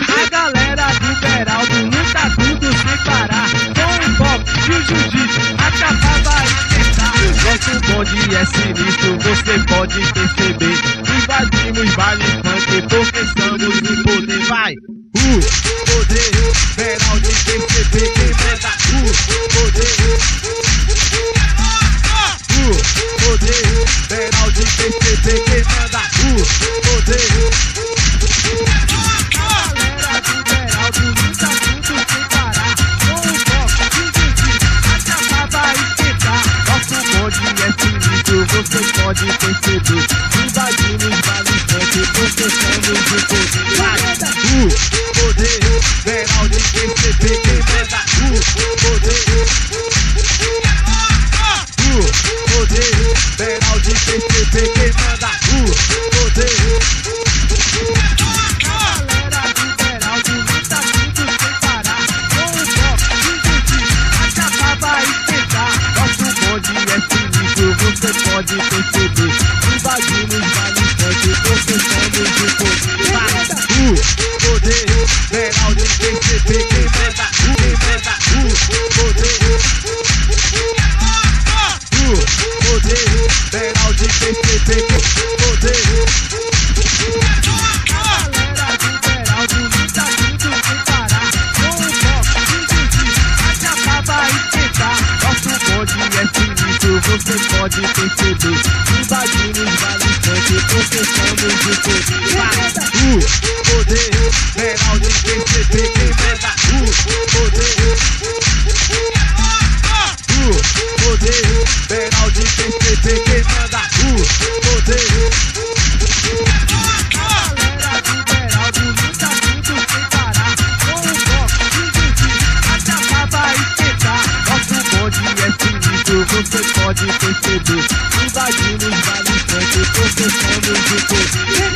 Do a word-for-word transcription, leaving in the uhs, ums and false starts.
A galera do Beraldo luta tudo sem parar. Com o boxe e o jiu-jitsu, a chapa vai esquentar. Nosso bonde é sinistro, você pode perceber. Invadimos baile funk porque somos o poder. Vai! O poder, Beraldo perceber quem manda. O poder, o poder, Beraldo perceber quem manda. O poder. A galera do Beraldo luta tudo sem parar. Com o boxe e o jiu-jitsu, a chapa vai esquentar. Nosso bonde é sinistro, você pode perceber. Invadimos baile funk porque somos o poder. Vai! O poder, Beraldo perceber quem manda. O poder, o poder, Beraldo perceber quem manda. O poder. A galera do Beraldo luta tudo sem parar. Com o boxe e o jiu-jitsu, a chapa vai esquentar. Nosso bonde é sinistro, você pode perceber. Invadimos baile funk porque somos o poder. Vai! O poder, Beraldo perceber quem manda. Quem manda. O poder. O poder, Beraldo perceber quem poder. A galera do Beraldo luta tudo sem parar. Com o boxe e o jiu-jitsu, a chapa vai esquentar. Nosso bonde é sinistro, você pode perceber. Invadimos baile funk porque somos o poder. Vai! O poder, Beraldo perceber quem manda. O poder. O poder, Beraldo perceber quem manda. O poder. A galera do Beraldo luta tudo sem parar. Com o boxe e o jiu-jitsu, a chapa vai esquentar. Nosso bonde é sinistro, você pode perceber. Invadimos baile funk porque somos o poder.